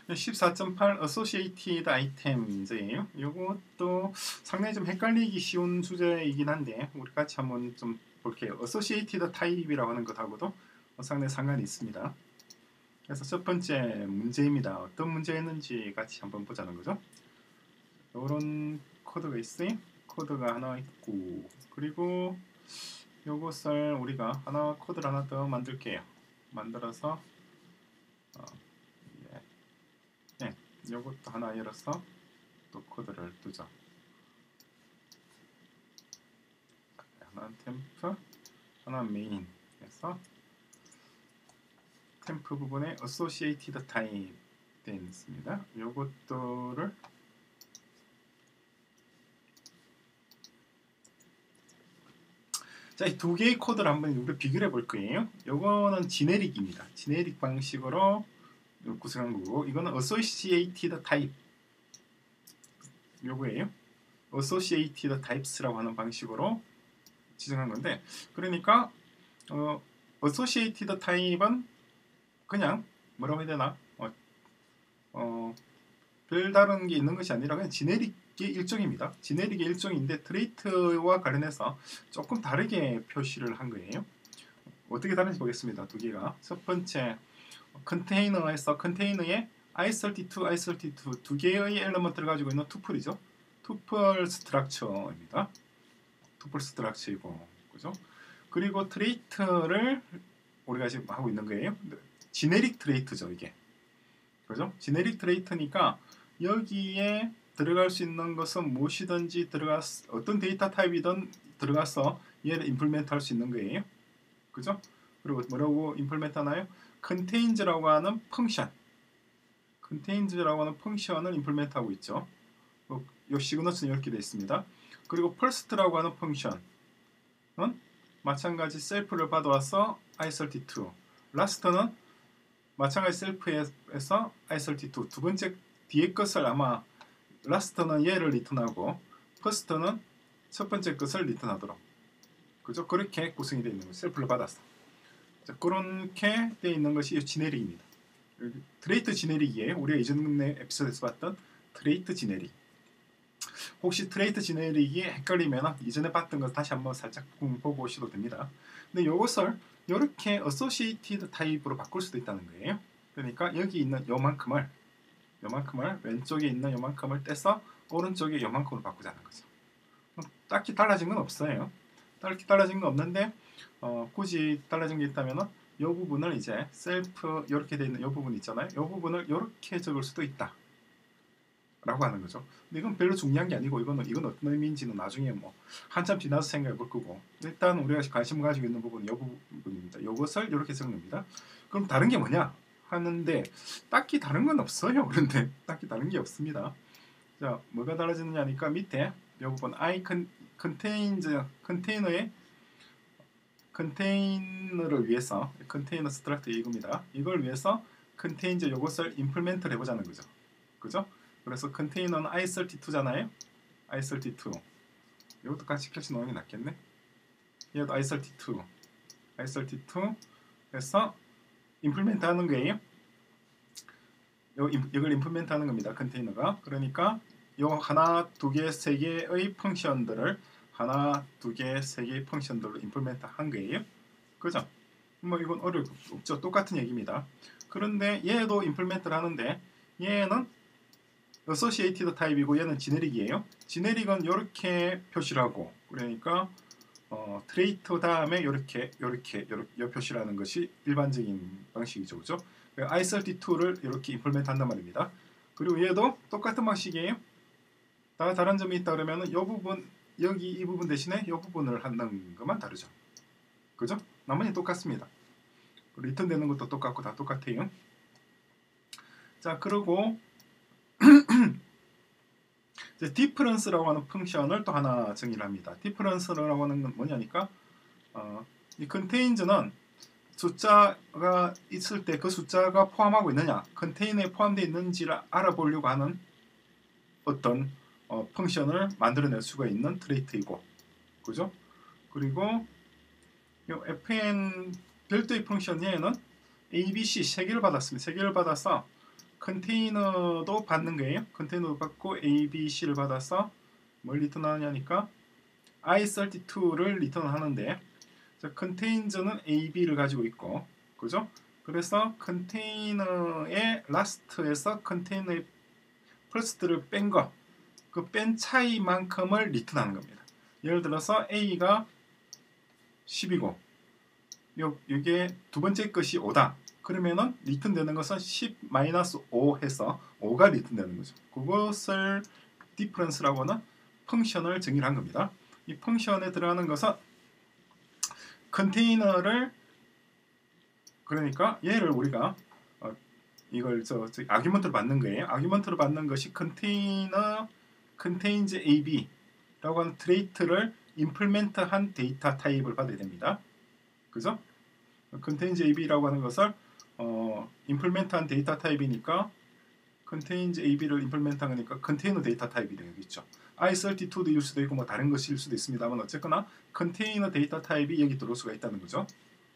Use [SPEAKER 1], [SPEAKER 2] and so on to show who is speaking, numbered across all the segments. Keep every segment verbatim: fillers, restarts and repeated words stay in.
[SPEAKER 1] 십사 점 팔 Associated Items예요. 이것도 상당히 좀 헷갈리기 쉬운 주제이긴 한데 우리 같이 한번 좀 볼게요. Associated Type이라고 하는 것하고도 상당히 상관이 있습니다. 그래서 첫 번째 문제입니다. 어떤 문제였는지 같이 한번 보자는 거죠. 이런 코드가 있어요. 코드가 하나 있고, 그리고 요것을 우리가 하나 코드를 하나 더 만들게요. 만들어서 어, 예. 네, 요것도 하나 열어서 또 코드를 두죠. 하나 템프, 하나 메인 해서 템프 부분에 Associated Type 되어 있습니다. 요것들을 자, 이 두 개의 코드를 한번 우리 비교를 해볼 거예요. 요거는 지네릭입니다. 지네릭 방식으로 구성한 거고, 이거는 Associated Type 요거예요. Associated Types라고 하는 방식으로 지정한 건데, 그러니까 어, Associated Type은 그냥 뭐라고 해야 되나? 어, 어, 별다른 게 있는 것이 아니라 그냥 지네릭의 일종입니다. 지네릭의 일종인데 트레이트와 관련해서 조금 다르게 표시를 한 거예요. 어떻게 다른지 보겠습니다. 두 개가. 첫 번째, 컨테이너에서 컨테이너에 아이 삼십이, 아이 삼십이 두 개의 엘리먼트를 가지고 있는 투플이죠. 투플 스트럭처입니다. 투플 스트럭처이고, 그죠? 그리고 트레이트를 우리가 지금 하고 있는 거예요. 지네릭 트레이트죠, 이게. 그죠? 지네릭 트레이트니까 여기에 들어갈 수 있는 것은 무엇이든지 들어가 어떤 데이터 타입이든 들어가서 얘를 임플멘트 할 수 있는 거예요. 그죠? 그리고 뭐라고 임플멘트 하나요? contains,라고 하는 펑션. contains,라고 하는 펑션을 임플멘트 하고 있죠. 이 시그너스는 이렇게 되어 있습니다. 그리고 first라고 하는 펑션은 마찬가지 셀프를 받아와서 아이 삼십이. last는 마찬가지 셀프에서 아이 삼십이. 두 번째 뒤에 것을 아마 last는 얘를 리턴하고 first는 첫 번째 것을 리턴하도록, 그죠? 그렇게 구성이 되어 있는 거죠. 셀프를 받았어. 자, 그렇게 되어 있는 것이 지네릭입니다. 트레이트 지네릭이에요. 우리가 이전에 에피소드에서 봤던 트레이트 지네릭. 혹시 트레이트 지네릭이 헷갈리면 이전에 봤던 것 다시 한번 살짝 보고 오셔도 됩니다. 근데 이것을 이렇게 Associated 타입으로 바꿀 수도 있다는 거예요. 그러니까 여기 있는 요만큼을 요만큼을 왼쪽에 있는 요만큼을 떼서 오른쪽에 요만큼으로 바꾸자는 거죠. 딱히 달라진 건 없어요. 딱히 달라진 건 없는데 어, 굳이 달라진 게 있다면 이 부분을 이제 셀프 이렇게 되어 있는 이 부분 있잖아요. 이 부분을 이렇게 적을 수도 있다 라고 하는 거죠. 근데 이건 별로 중요한 게 아니고 이거는 이건 어떤 의미인지는 나중에 뭐 한참 지나서 생각해 볼 거고, 일단 우리가 관심 가지고 있는 부분은 이 부분입니다. 이것을 이렇게 적습니다. 그럼 다른 게 뭐냐 하는데 딱히 다른 건 없어요. 그런데 딱히 다른 게 없습니다. 자, 뭐가 달라지느냐니까 밑에 이 부분 I contains 컨테이너의 컨테이너를 위해서 컨테이너 스트럭트 이겁니다. 이걸 위해서 contains 이것을 임플멘트를 해보자는 거죠. 그죠? 그래서 컨테이너는 아이 삼십이잖아요. 아이 삼십이. 이것도 같이 펼쳐 놓는 게 낫겠네. 얘도 아이 삼십이. 아이 삼십이 해서 임플멘트 하는 거예요. 요, 이걸 임플멘트 하는 겁니다. 컨테이너가. 그러니까 요 하나, 두 개, 세 개의 펑션들을 하나, 두 개, 세 개의 펑션들로 임플멘트 한 거예요. 그죠? 뭐 이건 어려울 없죠. 똑같은 얘기입니다. 그런데 얘도 임플멘트를 하는데 얘는 Associated 타입이고 얘는 지네릭이에요. 지네릭은 이렇게 표시를 하고, 그러니까 어, 트레이트 다음에 이렇게 이렇게 이렇게 표시를 하는 것이 일반적인 방식이죠. 그죠? 아이 삼십이를 이렇게 임플멘트 한단 말입니다. 그리고 얘도 똑같은 방식이에요. 다 다른 점이 있다 그러면 이 부분, 여기 이 부분 대신에 이 부분을 한다는 것만 다르죠. 그죠? 나머지 똑같습니다. 리턴 되는 것도 똑같고 다 똑같아요. 자, 그리고 이제 difference라고 하는 펑션을 또 하나 정의를 합니다. difference라고 하는 건 뭐냐니까 어, 이 contains는 숫자가 있을 때 그 숫자가 포함하고 있느냐, 컨테이너에 포함되어 있는지를 알아보려고 하는 어떤 어, 펑션을 만들어낼 수가 있는 트레이트이고, 그죠? 그리고 이 에프엔 별도의 펑션 얘는 에이비씨 세 개를 받았습니다. 세 개를 받아서 컨테이너도 받는 거예요. 컨테이너도 받고 A, B, C를 받아서 뭘 리턴하냐니까 아이 삼십이를 리턴하는데 자, 컨테이너는 A, B를 가지고 있고 그죠? 그래서 컨테이너의 라스트에서 컨테이너의 퍼스트를 뺀 거, 그 뺀 차이만큼을 리턴하는 겁니다. 예를 들어서 A가 십이고 요, 요게 두 번째 것이 오다. 그러면은 리턴되는 것은 십 마이너스 오 해서 오가 리턴되는 거죠. 그것을 디퍼런스라고 하는 펑션을 정의를 한 겁니다. 이 펑션에 들어가는 것은 컨테이너를 그러니까 얘를 우리가 어, 이걸 저, 저 아규먼트로 받는 거예요. 아규먼트로 받는 것이 컨테이너 contains 에이비라고 하는 트레이트를 임플멘트한 데이터 타입을 받아야 됩니다. 그죠? contains 에이비라고 하는 것을 어, 임플멘트한 데이터 타입이니까 contains 에이비를 임플멘트한 거니까 컨테이너 데이터 타입이 되겠죠. 아이 삼십이도 일 수도 있고 뭐 다른 것일 수도 있습니다만 어쨌거나 컨테이너 데이터 타입이 여기 들어올 수가 있다는 거죠.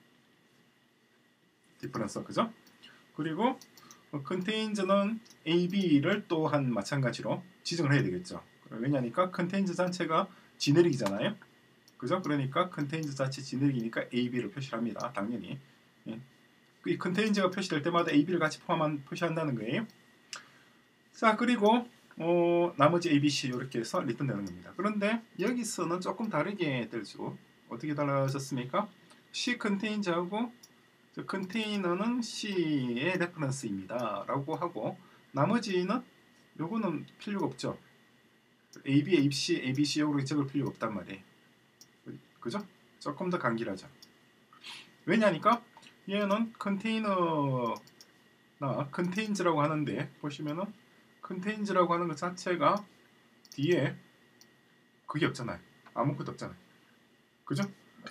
[SPEAKER 1] 디퍼런스 그죠? 그리고 컨테인즈는 에이비를 또한 마찬가지로 지정을 해야 되겠죠. 왜냐니까 컨테인즈 자체가 지네릭이잖아요. 그죠? 그러니까 컨테인즈 자체 지네릭이니까 에이비를 표시합니다. 당연히. 예. 이 컨테인즈가 표시될 때마다 에이비를 같이 포함한 표시한다는 거예요. 자 그리고 어, 나머지 에이, 비, 씨 이렇게 해서 리턴되는 겁니다. 그런데 여기서는 조금 다르게 될수 어떻게 달라졌습니까? C 컨테인즈하고 컨테이너는 C의 레퍼런스입니다. 라고 하고 나머지는 요거는 필요가 없죠. A, B, A, C, A, B, C 요렇게 적을 필요가 없단 말이에요. 그죠? 조금 더 간결하죠. 왜냐니까 얘는 컨테이너나 컨테인즈라고 하는데 보시면은 컨테인즈라고 하는 것 자체가 뒤에 그게 없잖아요. 아무것도 없잖아요. 그죠?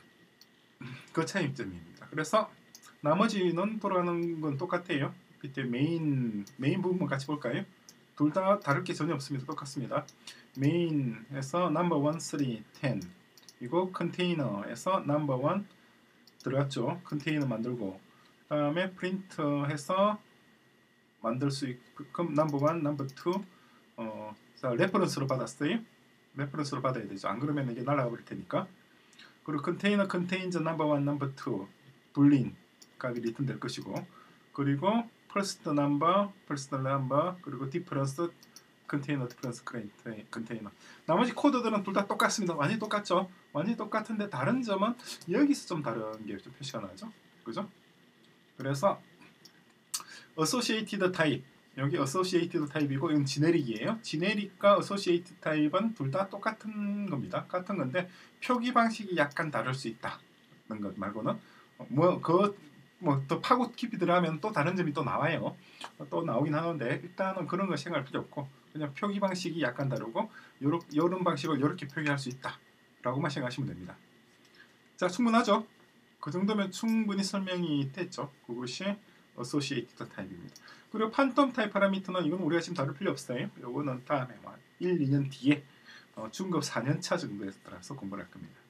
[SPEAKER 1] 그 차이점입니다. 그래서 나머지는 돌아가는 건 똑같아요. 밑에 메인 메인 부분만 같이 볼까요? 둘 다 다를 게 전혀 없습니다. 똑같습니다. 메인에서 넘버 원, 쓰리, 텐 이거 컨테이너에서 넘버 원 들어갔죠. 컨테이너 만들고 다음에 프린트해서 만들 수 있고 그럼 넘버 원, 넘버 투 어, 자, 레퍼런스로 받았어요. 레퍼런스로 받아야 되죠. 안 그러면 이게 날아가 버릴 테니까. 그리고 컨테이너 컨테인즈 넘버 원, 넘버 투 불린 값이 리턴될 것이고 그리고 퍼스트 넘버, 퍼스트 넘버 그리고 디퍼런스 컨테이너 디퍼런스 컨테이너 나머지 코드들은 둘 다 똑같습니다. 완전히 똑같죠. 완전히 똑같은데 다른 점은 여기서 좀 다른 게 좀 표시가 나죠. 그죠? 그래서 associated type 여기 associated 타입이고 이건 지네릭이에요. 지네릭과 associated 타입은 둘 다 똑같은 겁니다. 같은 건데 표기 방식이 약간 다를 수 있다는 것 말고는 뭐그 뭐 또 파고 깊이 들어가면 또 다른 점이 또 나와요. 또 나오긴 하는데 일단은 그런 거 생각할 필요 없고 그냥 표기 방식이 약간 다르고 요런, 요런 방식을 이렇게 표기할 수 있다 라고만 생각하시면 됩니다. 자 충분하죠? 그 정도면 충분히 설명이 됐죠. 그것이 associated 타입입니다. 그리고 판텀 타입 파라미터는 이건 우리가 지금 다룰 필요 없어요. 요거는 다음에 뭐 일, 이 년 뒤에 어, 중급 사 년 차 정도에 따라서 공부를 할 겁니다.